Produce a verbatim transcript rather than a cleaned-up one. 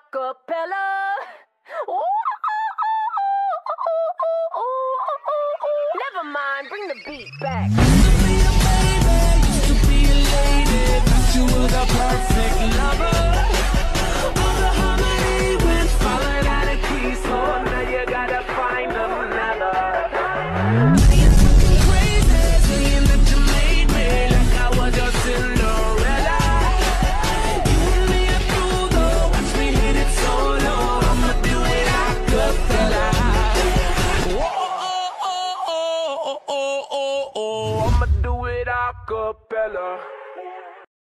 acapella. Never mind, bring the beat back. Used to be a baby, used to be a lady, thought you were the perfect lover. All the harmony went falling out of key, so now you gotta find another. Playing fucking crazy, saying that you made me like I was your Cinderella. You and me are through though, watch me hit it solo. I'ma do it acapella. Oh, oh, oh, oh, oh, oh, oh. I'ma do it acapella.